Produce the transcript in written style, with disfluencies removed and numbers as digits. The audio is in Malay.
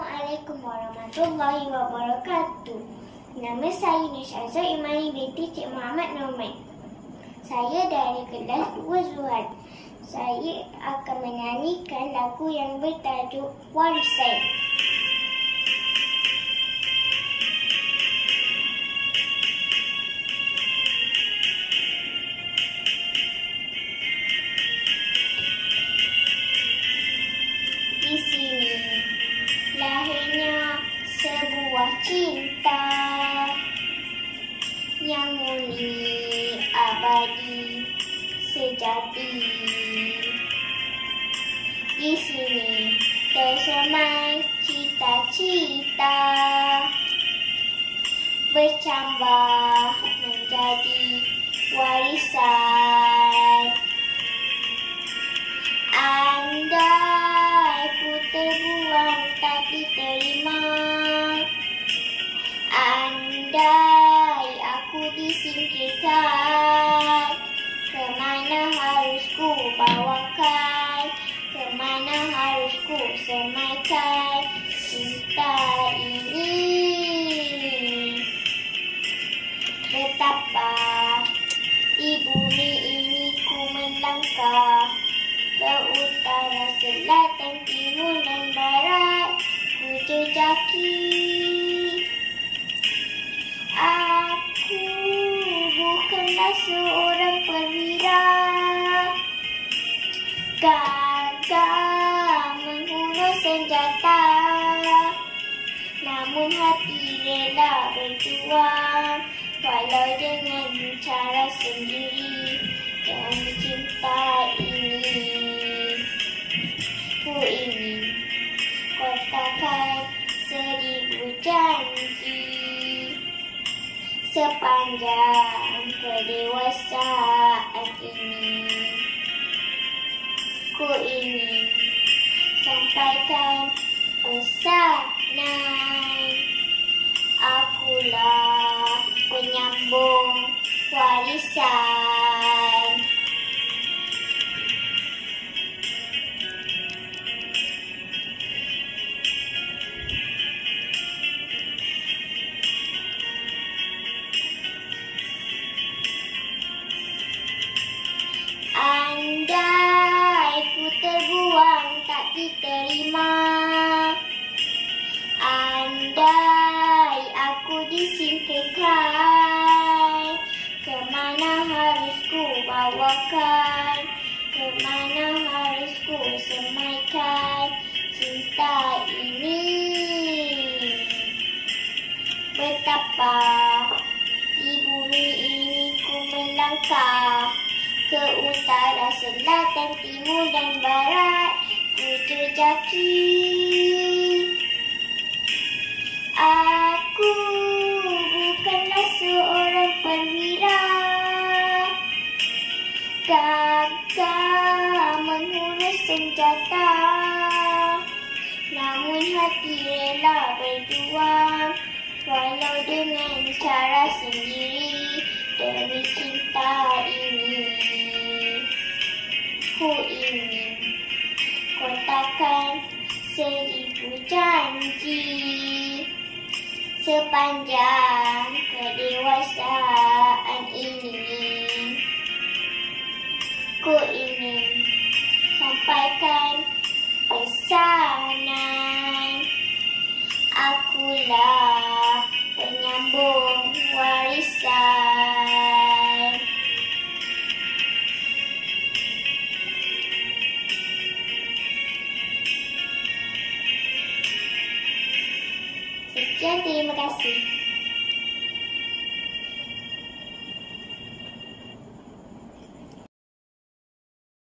Assalamualaikum warahmatullahi wabarakatuh. Nama saya Nishazah Imani binti Cik Muhammad Norman. Saya dari kelas 2 Zuhad. Saya akan menyanyikan lagu yang bertajuk Warisan. Di sini lahirnya sebuah cinta yang murni, abadi, sejati. Di sini tersemai cita-cita bercambah menjadi warisan. Andai ku terbuang tak diterima, andai aku disingkirkan, kemana harus ku bawakan, kemana harus ku semaikan cinta ini. Betapa di bumi ini ku melangkah, ke utara, selatan, timur dan barat ku jejaki. Aku bukanlah seorang perwira, gagah menghunus senjata, namun hati rela berjuang, walau dengan cara sendiri, demi cinta ini. Ku ingin kotakan 1000 janji sepanjang kedewasaan ini. Ku ingin sampaikan pesanan, akulah penyambung warisan. Andai ku terbuang tak diterima, andai aku disingkirkan, kemana harus ku bawakan, kemana harus ku semaikan cinta ini. Betapa di bumi ini ku melangkah, ke utara, selatan, timur dan barat ku jejaki. Aku bukanlah seorang perwira, gagah menghunus senjata, namun hati rela berjuang, walau dengan cara sendiri, demi cinta ini. Ku ingin kotakan 1000 janji sepanjang kedewasaan ini. Ku ingin sampaikan pesanan, akulah penyambung warisan. Sekian, terima kasih.